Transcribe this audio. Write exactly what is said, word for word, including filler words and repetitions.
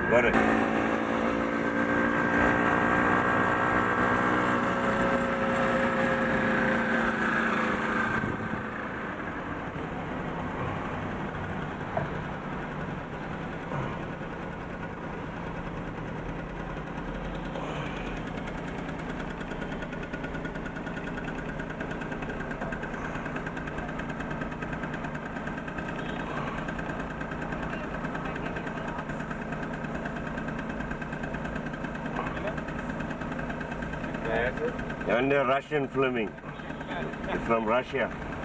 Got it. And a Russian filming from Russia.